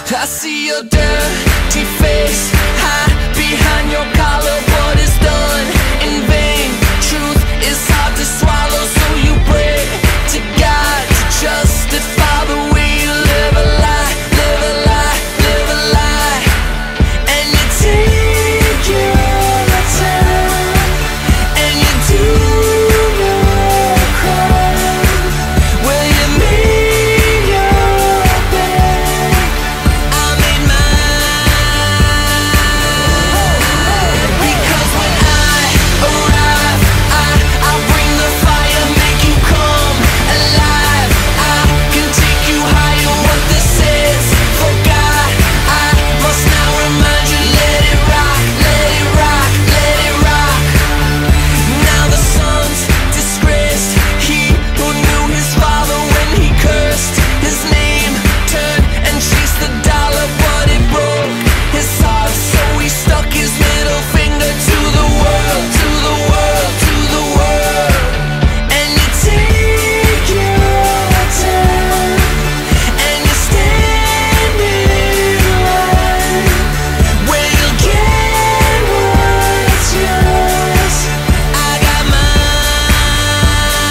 I see your dirty face hide behind your collar. What is done in vain? Truth is hard to swallow, so you pray to God to justify the way you live a lie, live a lie, live a lie. And you take your time, and you do your crime. Well, you made your bed, I made mine. Because when I arrive, I'll bring the fire, make you come alive. I can take you higher, what this is. For God, I must now remind you, let it rock, let it rock, let it rock. Now the son's disgraced, he who knew his father when he cursed his name, turned and chased the dollar, but it broke his heart, so he stuck his middle finger to the world, to the world, to the world. And you take your time, and you stand in line, where you'll get what's yours. I got mine.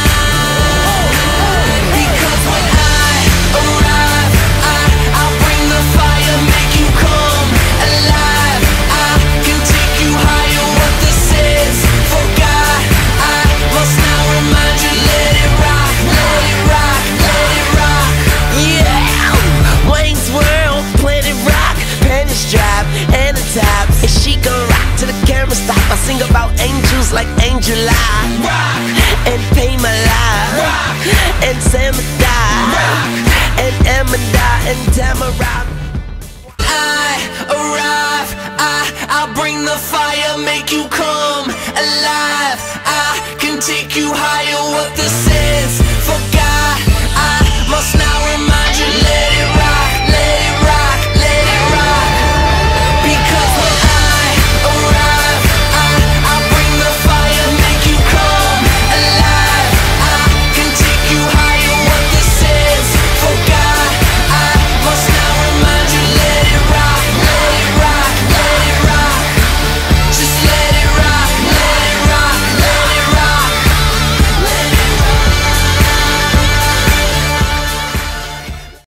Because when I arrive, I'll bring the fire, make you come alive. I can take you higher, what this is. For God, I must now remind you, let it rock, let it rock, let it rock. Yeah, Wayne's World, Planet Rock, panties drop and the top, and she gon' rock till the camera stop. I sing about angels like Angel Eye, rock, and Pay My Life, rock, and Samadai, rock, and Amanda and Tamara. I arrive, I'll bring the fire, make you come alive. I can take you higher, what this is.